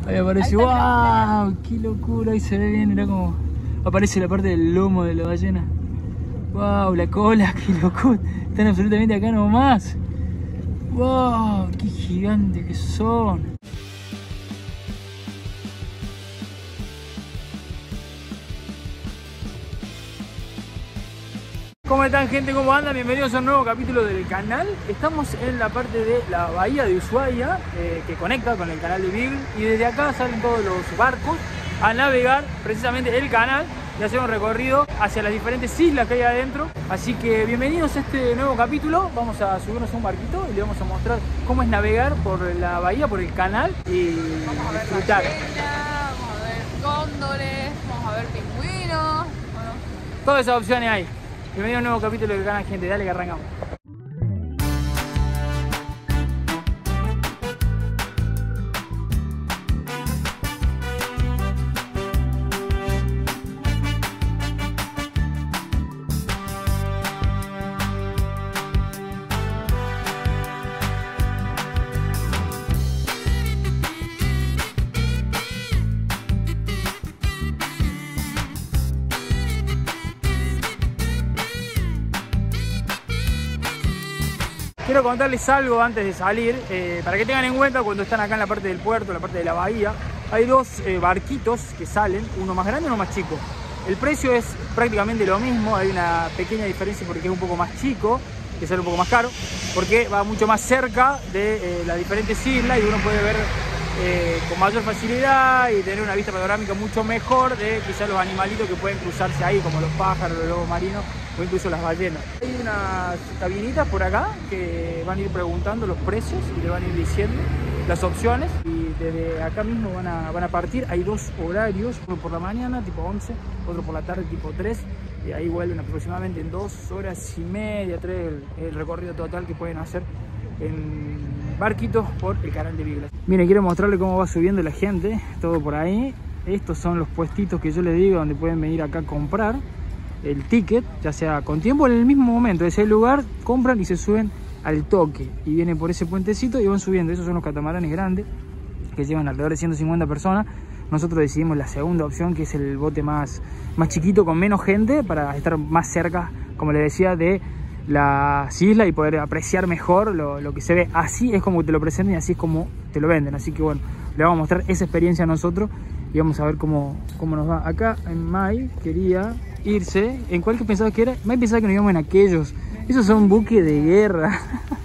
Ahí aparece, wow, qué locura, ahí se ve bien, mirá como aparece la parte del lomo de la ballena. Wow, la cola, qué locura, están absolutamente acá nomás. Wow, qué gigantes que son. ¿Cómo están, gente? ¿Cómo andan? Bienvenidos a un nuevo capítulo del canal. Estamos en la parte de la bahía de Ushuaia, que conecta con el canal de Beagle, y desde acá salen todos los barcos a navegar precisamente el canal y hacer un recorrido hacia las diferentes islas que hay adentro. Así que bienvenidos a este nuevo capítulo. Vamos a subirnos a un barquito y le vamos a mostrar cómo es navegar por la bahía, por el canal y disfrutar. Vamos a ver cóndores, vamos a ver pingüinos, bueno. Todas esas opciones hay. Bienvenido a un nuevo capítulo del canal, gente. Dale que arrancamos. Quiero contarles algo antes de salir, para que tengan en cuenta cuando están acá en la parte del puerto, la parte de la bahía. Hay dos barquitos que salen, uno más grande y uno más chico. El precio es prácticamente lo mismo, hay una pequeña diferencia porque es un poco más chico, que sale un poco más caro, porque va mucho más cerca de las diferentes islas y uno puede ver con mayor facilidad y tener una vista panorámica mucho mejor de quizás los animalitos que pueden cruzarse ahí, como los pájaros, los lobos marinos o incluso las ballenas. Hay unas cabinitas por acá que van a ir preguntando los precios y le van a ir diciendo las opciones, y desde acá mismo van a partir. Hay dos horarios, uno por la mañana tipo 11, otro por la tarde tipo 3, y ahí vuelven aproximadamente en 2 horas y media, 3 el recorrido total que pueden hacer en barquitos por el canal de Beagle. Miren, quiero mostrarles cómo va subiendo la gente, todo por ahí. Estos son los puestitos que yo les digo donde pueden venir acá a comprar el ticket, ya sea con tiempo o en el mismo momento. De ese lugar compran y se suben al toque y vienen por ese puentecito y van subiendo. Esos son los catamaranes grandes que llevan alrededor de 150 personas. Nosotros decidimos la segunda opción, que es el bote más chiquito con menos gente, para estar más cerca, como les decía, de las islas y poder apreciar mejor lo que se ve. Así es como te lo presentan y así es como te lo venden. Así que bueno, le vamos a mostrar esa experiencia a nosotros y vamos a ver cómo nos va. Acá en Mai quería irse, ¿en cuál que pensaba que era? Mai pensaba que nos íbamos en aquellos. Esos son buques de guerra.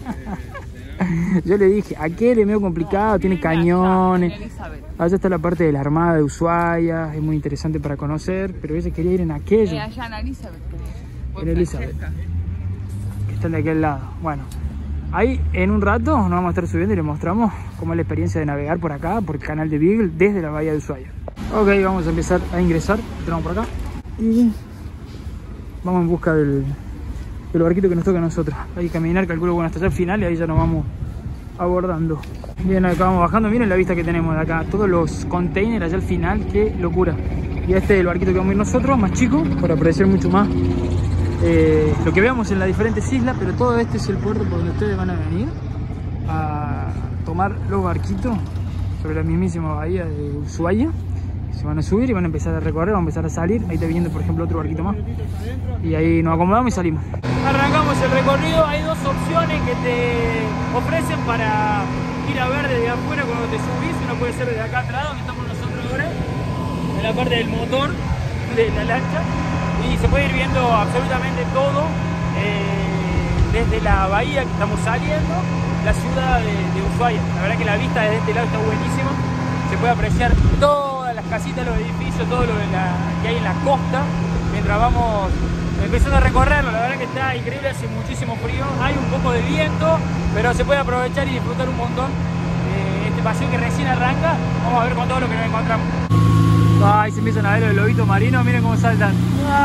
Yo le dije, aquel es medio complicado, tiene cañones. Allá está la parte de la Armada de Ushuaia, es muy interesante para conocer, pero ella quería ir en aquellos. Allá en Elizabeth. En Elizabeth, que están de aquel lado. Bueno, ahí en un rato nos vamos a estar subiendo y les mostramos cómo es la experiencia de navegar por acá, por el canal de Beagle, desde la bahía de Ushuaia. Ok, vamos a empezar a ingresar. Entramos por acá y vamos en busca del barquito que nos toca a nosotros. Hay que caminar, calculo, bueno, hasta allá al final, y ahí ya nos vamos abordando. Bien, acá vamos bajando. Miren la vista que tenemos de acá, todos los containers allá al final, qué locura. Y este es el barquito que vamos a ir nosotros, más chico, para apreciar mucho más lo que veamos en las diferentes islas. Pero todo este es el puerto por donde ustedes van a venir a tomar los barquitos sobre la mismísima bahía de Ushuaia. Se van a subir y van a empezar a recorrer, van a empezar a salir. Ahí está viendo, por ejemplo, otro barquito más. Y ahí nos acomodamos y salimos. Arrancamos el recorrido. Hay dos opciones que te ofrecen para ir a ver desde afuera cuando te subís. Uno puede ser desde acá atrás, donde estamos nosotros ahora, en la parte del motor de la lancha. Y se puede ir viendo absolutamente todo desde la bahía que estamos saliendo, la ciudad de Ushuaia. La verdad que la vista desde este lado está buenísima. Se puede apreciar todas las casitas, los edificios, todo lo que hay en la costa, mientras vamos empezando a recorrerlo. La verdad que está increíble, hace muchísimo frío, hay un poco de viento, pero se puede aprovechar y disfrutar un montón este paseo que recién arranca. Vamos a ver con todo lo que nos encontramos. Ahí se empiezan a ver los lobitos marinos, miren cómo saltan.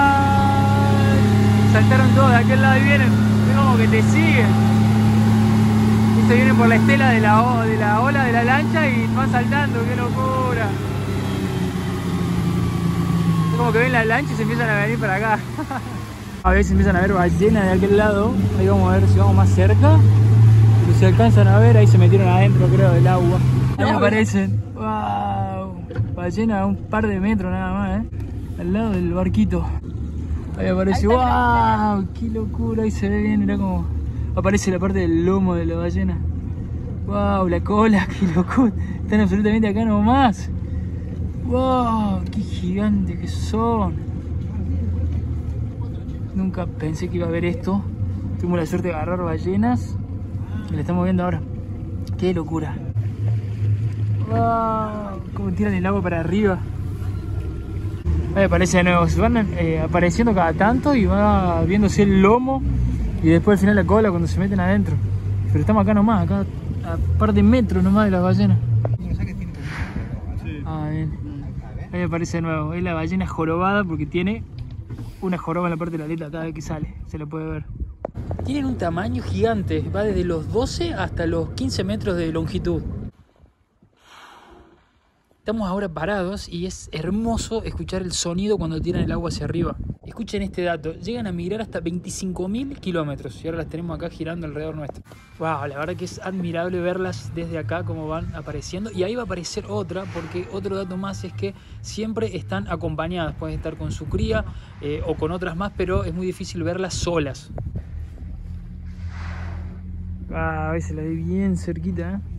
¡Ay! Saltaron todos de aquel lado y vienen, es como que te siguen. Se vienen por la estela de la ola de la lancha y van saltando, qué locura. Es como que ven la lancha y se empiezan a venir para acá. A ver si empiezan a ver ballenas de aquel lado. Ahí vamos a ver si vamos más cerca. Si se alcanzan a ver, ahí se metieron adentro, creo, del agua. Ahí aparecen. ¡Wow! ballena a un par de metros nada más, al lado del barquito. Ahí aparece, ¡wow! ¡Qué locura! Ahí se ve bien, mirá como aparece la parte del lomo de la ballena. ¡Wow! La cola, qué locura. Están absolutamente acá nomás. ¡Wow! ¡Qué gigantes que son! Nunca pensé que iba a ver esto. Tuvimos la suerte de agarrar ballenas y la estamos viendo ahora. ¡Qué locura! ¡Wow! Cómo tiran el agua para arriba. Ahí aparece de nuevo. Se van apareciendo cada tanto y va viéndose el lomo y después al final la cola cuando se meten adentro. Pero estamos acá nomás, acá a un par de metros nomás de las ballenas. Ah, bien. Ahí aparece de nuevo. Es la ballena jorobada porque tiene una joroba en la parte de la aleta cada vez que sale. Se la puede ver. Tienen un tamaño gigante. Va desde los 12 hasta los 15 metros de longitud. Estamos ahora parados y es hermoso escuchar el sonido cuando tiran el agua hacia arriba. Escuchen este dato, llegan a migrar hasta 25.000 kilómetros y ahora las tenemos acá girando alrededor nuestro. Wow, la verdad que es admirable verlas desde acá como van apareciendo. Y ahí va a aparecer otra, porque otro dato más es que siempre están acompañadas. Pueden estar con su cría o con otras más, pero es muy difícil verlas solas. Wow, ahí se la ve bien cerquita, ¿eh?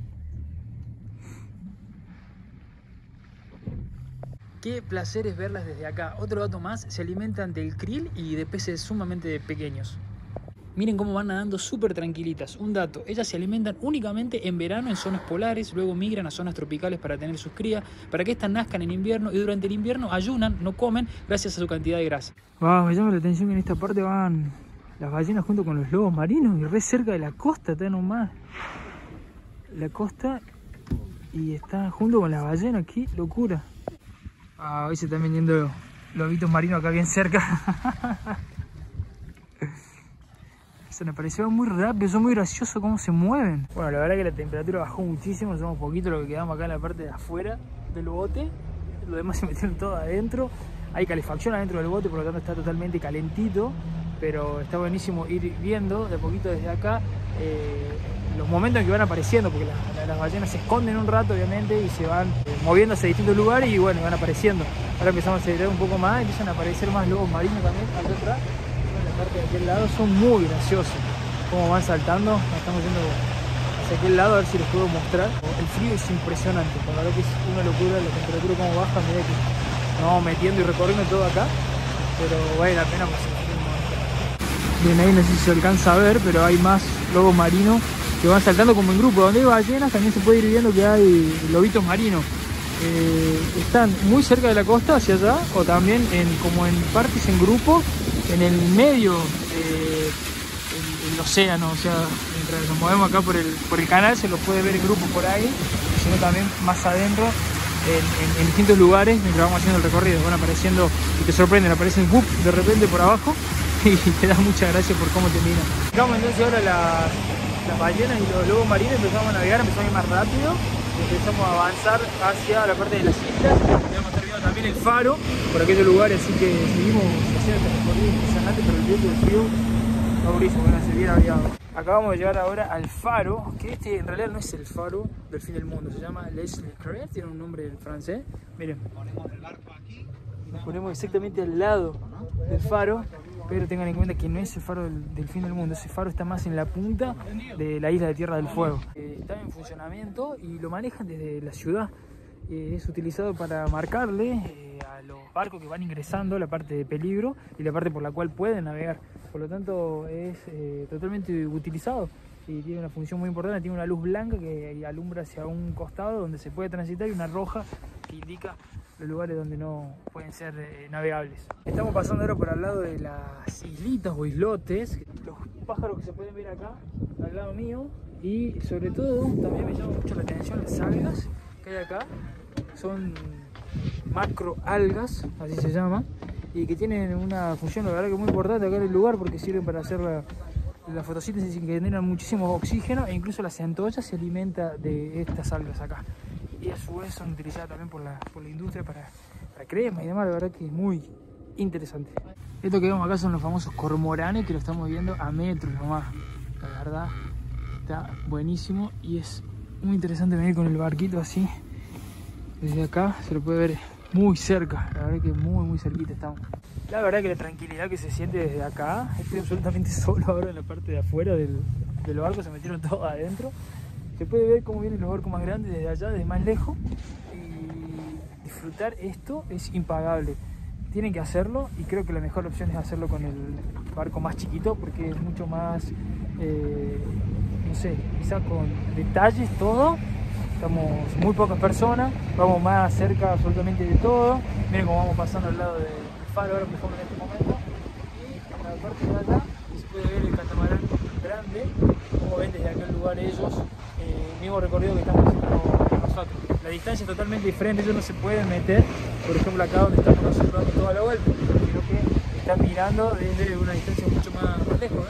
Qué placer es verlas desde acá. Otro dato más, se alimentan del krill y de peces sumamente pequeños. Miren cómo van nadando súper tranquilitas. Un dato, ellas se alimentan únicamente en verano en zonas polares, luego migran a zonas tropicales para tener sus crías, para que estas nazcan en invierno y durante el invierno ayunan, no comen, gracias a su cantidad de grasa. Wow, me llama la atención que en esta parte van las ballenas junto con los lobos marinos y re cerca de la costa, está nomás. La costa y está junto con las ballenas, qué locura. Hoy se están vendiendo lobitos marinos acá bien cerca. Se me pareció muy rápido, son muy graciosos cómo se mueven. Bueno, la verdad que la temperatura bajó muchísimo, somos poquito lo que quedamos acá en la parte de afuera del bote. Lo demás se metieron todo adentro. Hay calefacción adentro del bote, por lo tanto está totalmente calentito. Pero está buenísimo ir viendo de a poquito desde acá los momentos en que van apareciendo, porque las ballenas se esconden un rato obviamente y se van moviendo hacia distintos lugares y bueno, van apareciendo. Ahora empezamos a acelerar un poco más, empiezan a aparecer más lobos marinos también acá atrás. En la parte de aquel lado son muy graciosos, como van saltando. Estamos yendo hacia aquel lado a ver si les puedo mostrar. El frío es impresionante, la verdad que es una locura la temperatura como baja a medida que nos vamos metiendo y recorriendo todo acá, pero vale la pena pasar. Bien, ahí no sé si se alcanza a ver, pero hay más lobos marinos que van saltando como en grupo. Donde hay ballenas también se puede ir viendo que hay lobitos marinos. Están muy cerca de la costa, hacia allá, o también como en partes en grupo, en el medio del océano. O sea, mientras nos movemos acá por el canal se los puede ver en grupo por ahí, sino también más adentro, en distintos lugares, mientras vamos haciendo el recorrido. Van apareciendo y te sorprenden, aparecen de repente por abajo. Y te da mucha gracia por cómo te miran. Llegamos entonces ahora las ballenas y los lobos marinos, empezamos a navegar, empezamos a ir más rápido y empezamos a avanzar hacia la parte de las islas. Vamos a estar viendo también el faro por aquellos lugares, así que seguimos haciendo este recorrido impresionante, pero el viento del frío está durísimo, van a ser bien abrigados. Acabamos de llegar ahora al faro, que este en realidad no es el faro del fin del mundo, se llama Les Leclerc, tiene un nombre en francés. Miren, ponemos el barco aquí, nos ponemos exactamente al lado del faro. Pero tengan en cuenta que no es el faro del fin del mundo, ese faro está más en la punta de la isla de Tierra del Fuego. Está en funcionamiento y lo manejan desde la ciudad. Es utilizado para marcarle a los barcos que van ingresando la parte de peligro y la parte por la cual pueden navegar. Por lo tanto es totalmente utilizado y tiene una función muy importante. Tiene una luz blanca que alumbra hacia un costado donde se puede transitar y una roja que indica los lugares donde no pueden ser navegables. Estamos pasando ahora por al lado de las islitas o islotes, los pájaros que se pueden ver acá al lado mío, y sobre todo también me llama mucho la atención las algas que hay acá. Son macroalgas, así se llama, y que tienen una función la verdad que muy importante acá en el lugar porque sirven para hacer la fotosíntesis y que generan muchísimo oxígeno, e incluso la centolla se alimenta de estas algas acá. Y a su vez son utilizadas también por la industria para crema y demás. La verdad que es muy interesante. Esto que vemos acá son los famosos cormoranes, que lo estamos viendo a metros nomás. La verdad está buenísimo y es muy interesante venir con el barquito así Desde acá se lo puede ver muy cerca, la verdad que muy cerquita estamos. La verdad que la tranquilidad que se siente desde acá, estoy absolutamente solo ahora en la parte de afuera del barco, se metieron todos adentro. Se puede ver cómo vienen los barcos más grandes desde allá, desde más lejos, y disfrutar esto es impagable. Tienen que hacerlo y creo que la mejor opción es hacerlo con el barco más chiquito porque es mucho más, no sé, quizá con detalles todo. Estamos muy pocas personas, vamos más cerca absolutamente de todo. Miren cómo vamos pasando al lado del faro ahora, por ejemplo, en este momento. Y en la parte de allá se puede ver el catamarán grande, como ven desde aquel lugar ellos, el mismo recorrido que estamos haciendo nosotros. La distancia es totalmente diferente, ellos no se pueden meter, por ejemplo acá donde estamos nosotros dando toda la vuelta, sino que están mirando desde una distancia mucho más lejos.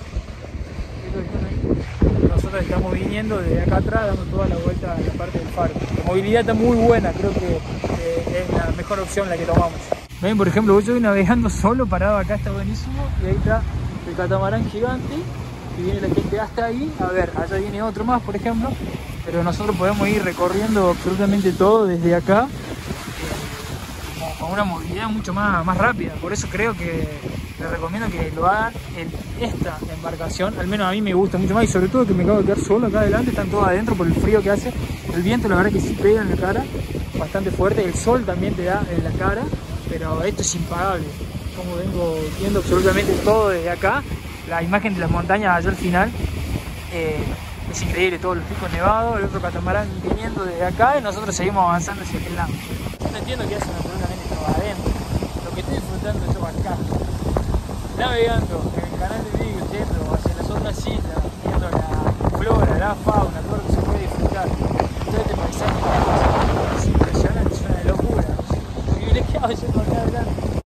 Nosotros estamos viniendo desde acá atrás, dando toda la vuelta a la parte del faro. La movilidad está muy buena, creo que es la mejor opción la que tomamos. Ven, por ejemplo, yo voy navegando solo, parado acá, está buenísimo, y ahí está el catamarán gigante, y viene la gente hasta ahí. A ver, allá viene otro más, por ejemplo, pero nosotros podemos ir recorriendo absolutamente todo desde acá, con una movilidad mucho más rápida. Por eso creo que les recomiendo que lo hagan en esta embarcación. Al menos a mí me gusta mucho más, y sobre todo que me acabo de quedar solo acá adelante, están todos adentro por el frío que hace. El viento la verdad que sí pega en la cara, bastante fuerte, el sol también te da en la cara, pero esto es impagable. Como vengo viendo absolutamente todo desde acá, la imagen de las montañas allá al final, es increíble, todos los picos nevados, el otro catamarán viniendo desde acá y nosotros seguimos avanzando hacia aquel lado. Yo no entiendo qué hacen absolutamente todo adentro, lo que estoy disfrutando yo acá, navegando en el canal de Vigo, yendo hacia las otras islas, viendo la flora, la fauna, todo lo que se puede disfrutar. Todo este paisaje es impresionante, es una locura. Estoy privilegiado yendo acá adelante.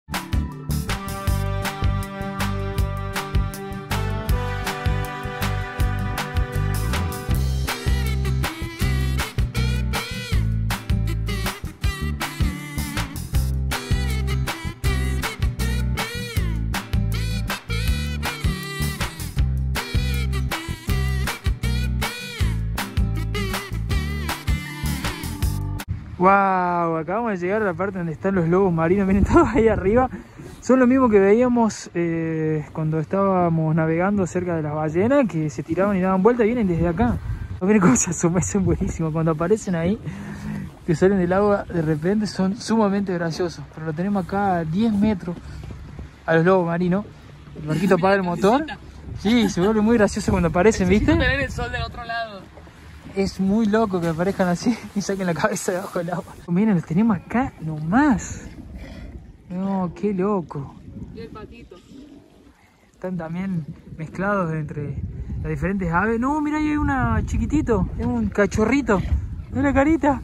Wow, acabamos de llegar a la parte donde están los lobos marinos, miren todos ahí arriba. Son lo mismo que veíamos cuando estábamos navegando cerca de las ballenas, que se tiraban y daban vuelta, vienen desde acá. Miren cómo se asoman, son buenísimos. Cuando aparecen ahí, que salen del agua de repente, son sumamente graciosos. Pero lo tenemos acá a 10 metros a los lobos marinos. El barquito apaga el motor. Sí, se vuelve muy gracioso cuando aparecen, ¿viste? Tener el sol del otro lado. Es muy loco que aparezcan así y saquen la cabeza debajo del agua. Miren, los tenemos acá nomás. No, qué loco. Y el patito. Están también mezclados entre las diferentes aves. No, mira, ahí hay una chiquitito, es un cachorrito. Mira la carita.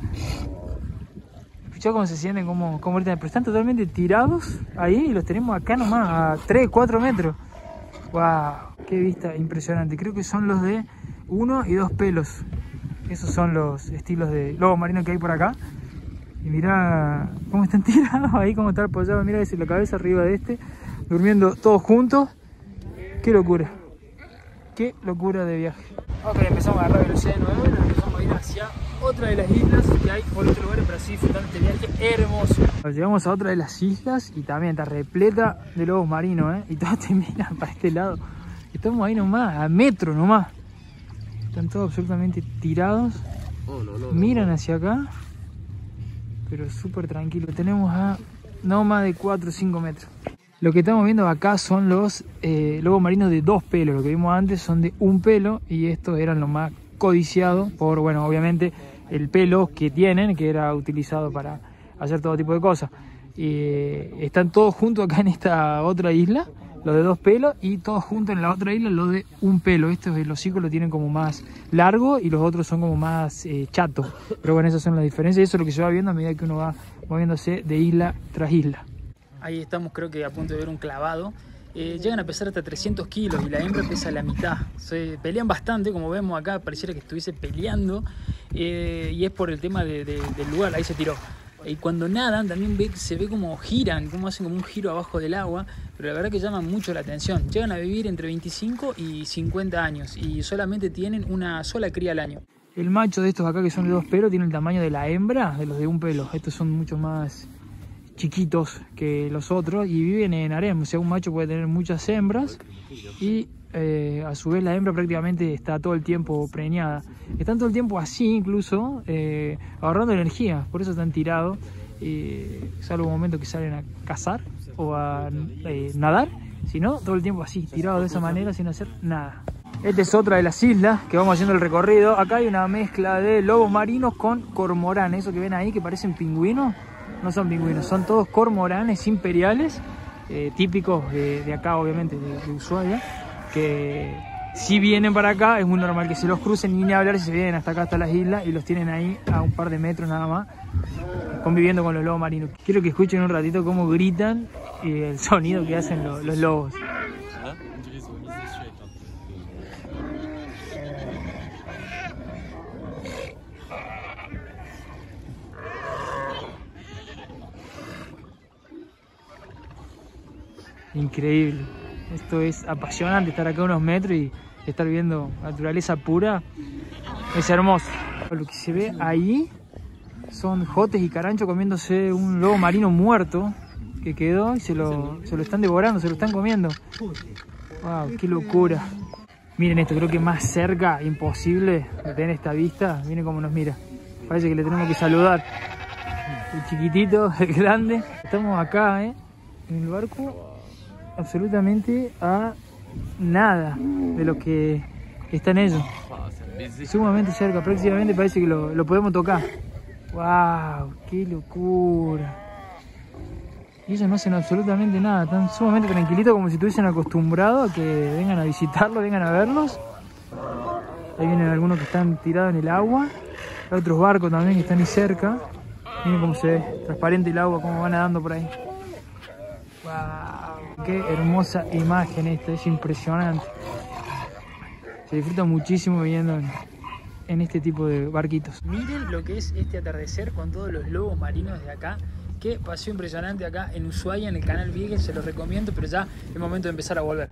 Escuchá cómo se sienten, cómo ahorita, pero están totalmente tirados ahí y los tenemos acá nomás, a 3, 4 metros. Wow, qué vista impresionante. Creo que son los de 1 y 2 pelos. Esos son los estilos de lobo marino que hay por acá. Y mirá cómo están tirados ahí, cómo está apoyado. Mirá ese, la cabeza arriba de este, durmiendo todos juntos. Qué locura. Qué locura de viaje. Ok, empezamos a agarrar velocidad de nuevo y nos empezamos a ir hacia otra de las islas que hay por otro lugar, pero así disfrutando este viaje hermoso. Llegamos a otra de las islas y también está repleta de lobos marinos, y todos te miran para este lado. Estamos ahí nomás, a metro nomás. Están todos absolutamente tirados. Miran hacia acá, pero súper tranquilo. Tenemos a no más de 4 o 5 metros. Lo que estamos viendo acá son los lobos marinos de 2 pelos. Lo que vimos antes son de 1 pelo y estos eran los más codiciados por, bueno, obviamente el pelo que tienen, que era utilizado para hacer todo tipo de cosas. Están todos juntos acá en esta otra isla, los de 2 pelos, y todos juntos en la otra isla, los de 1 pelo. Estos el hocico lo tienen como más largo y los otros son como más chatos. Pero bueno, esas son las diferencias y eso es lo que se va viendo a medida que uno va moviéndose de isla tras isla. Ahí estamos, creo que a punto de ver un clavado. Llegan a pesar hasta 300 kilos y la hembra pesa la mitad. Se pelean bastante, como vemos acá, pareciera que estuviese peleando. Y es por el tema del lugar, ahí se tiró. Y cuando nadan también se ve como giran, como hacen como un giro abajo del agua, pero la verdad que llaman mucho la atención. Llegan a vivir entre 25 y 50 años y solamente tienen una sola cría al año. El macho de estos acá, que son de 2 pelos, tiene el tamaño de la hembra, de los de 1 pelo. Estos son mucho más chiquitos que los otros y viven en harem. O sea, un macho puede tener muchas hembras y a su vez la hembra prácticamente está todo el tiempo preñada. Están todo el tiempo así, incluso ahorrando energía. Por eso están tirados, salvo momentos que salen a cazar o a nadar. Si no, todo el tiempo así, tirados de esa manera sin hacer nada. Esta es otra de las islas que vamos haciendo el recorrido. Acá hay una mezcla de lobos marinos con cormoranes. Eso que ven ahí que parecen pingüinos, no son pingüinos, son todos cormoranes imperiales, típicos de acá, obviamente, de Ushuaia, que si vienen para acá es muy normal que se los crucen, ni hablar si se vienen hasta acá, hasta las islas, y los tienen ahí a un par de metros nada más, conviviendo con los lobos marinos. Quiero que escuchen un ratito cómo gritan y el sonido que hacen los lobos. Increíble, esto es apasionante, estar acá a unos metros y estar viendo naturaleza pura, es hermoso. Lo que se ve ahí son jotes y caranchos comiéndose un lobo marino muerto que quedó y se lo están devorando, se lo están comiendo. Wow, qué locura. Miren esto, creo que más cerca, imposible de tener esta vista. Miren cómo nos mira, parece que le tenemos que saludar. El chiquitito, el grande. Estamos acá, en el barco, absolutamente a nada de lo que están ellos. Sumamente cerca, prácticamente parece que lo podemos tocar. ¡Wow! ¡Qué locura! Y ellos no hacen absolutamente nada, están sumamente tranquilitos, como si estuviesen acostumbrados a que vengan a visitarlos, vengan a verlos. Ahí vienen algunos que están tirados en el agua. Hay otros barcos también que están ahí cerca. Miren cómo se ve, transparente el agua, cómo va nadando por ahí. ¡Wow! ¡Qué hermosa imagen esta! Es impresionante. Se disfruta muchísimo viendo en este tipo de barquitos. Miren lo que es este atardecer con todos los lobos marinos de acá. Qué paseo impresionante acá en Ushuaia, en el canal Vieques, se los recomiendo, pero ya es momento de empezar a volver.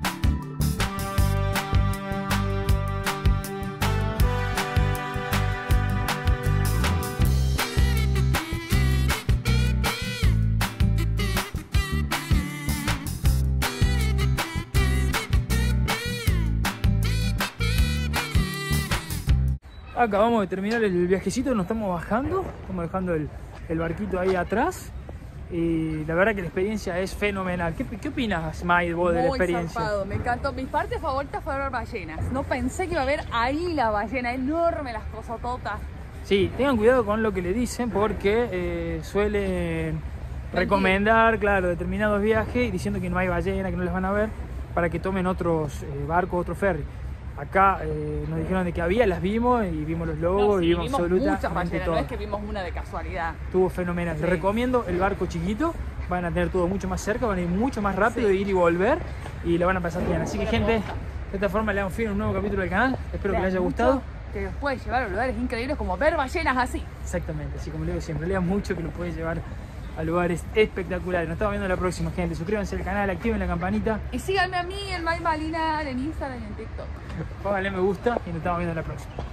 Acabamos de terminar el viajecito, nos estamos bajando, estamos dejando el barquito ahí atrás y la verdad que la experiencia es fenomenal. ¿Qué opinas, May, vos de la experiencia? Zarpado, me encantó. Mis partes favoritas fueron ver ballenas. No pensé que iba a haber ahí la ballena, enorme, las cosototas. Sí, tengan cuidado con lo que le dicen porque suelen recomendar, claro, determinados viajes diciendo que no hay ballena, que no las van a ver, para que tomen otros barcos, otros ferry. Acá nos dijeron de que había, las vimos y vimos los lobos, no, sí, y vimos absolutamente muchas ballenas, todo. No es que vimos una de casualidad. Estuvo fenomenal. Sí. Les recomiendo el barco chiquito, van a tener todo mucho más cerca, van a ir mucho más rápido, Sí. de ir y volver, y la van a pasar bien. Así que, gente, de esta forma le damos fin a un nuevo capítulo del canal. Espero que les haya gustado. Que los puede llevar a lugares increíbles como ver ballenas así. Exactamente, así como le digo siempre, lean mucho que lo puede llevar a lugares espectaculares. Nos estamos viendo la próxima, gente. Suscríbanse al canal, activen la campanita. Y síganme a mí, en May Malinar, en Instagram y en TikTok. Pónganle me gusta y nos estamos viendo la próxima.